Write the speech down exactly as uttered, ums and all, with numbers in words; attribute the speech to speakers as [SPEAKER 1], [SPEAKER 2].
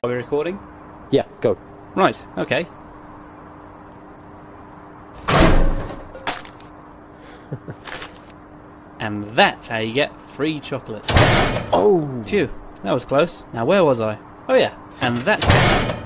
[SPEAKER 1] we recording?
[SPEAKER 2] Yeah, go.
[SPEAKER 1] Right, okay. And that's how you get free chocolate.
[SPEAKER 2] Oh!
[SPEAKER 1] Phew, that was close. Now where was I? Oh yeah, and that's